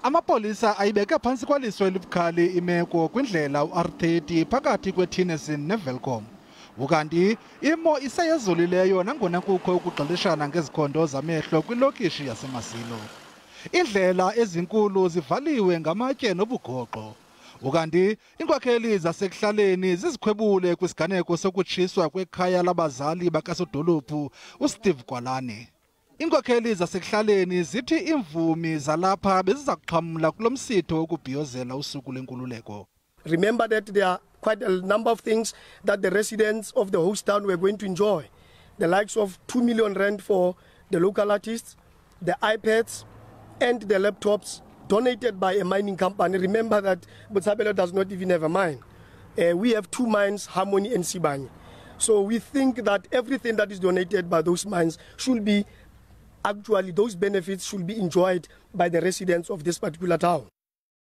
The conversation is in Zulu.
Amapolisa ayibeke phantsi kwaliso elibukhali imeko kwindlela u-R30 phakathi kweTenneson neVelcom. Ukanti imo iseyezolileyo nangona kukho ukugxilishana ngezikhondo zamehlo kwilokishi yaseMasilo. Indlela ezinkulu zivaliwe ngamatye nobugoqo. Ukanti iinkokheli zasekuhlaleni zizikhwebule kwisiganeko sokutshiswa kwekhaya labazali bakasoDolophu uSteve Kwalane. Iinkokheli zasekuhlaleni zithi imvumi zalapha beziza kuxhamla kulo msitho wokubhiyozela usuku lwenkululeko. Remember that there are quite a number of things that the residents of the host town were going to enjoy. The likes of 2 million rand for the local artists, the iPads and the laptops donated by a mining company. Remember that Botshabelo does not even have a mine. We have 2 mines, Harmony and Sibanye. So we think that everything that is donated by those mines should be, actually those benefits should be enjoyed by the residents of this particular town.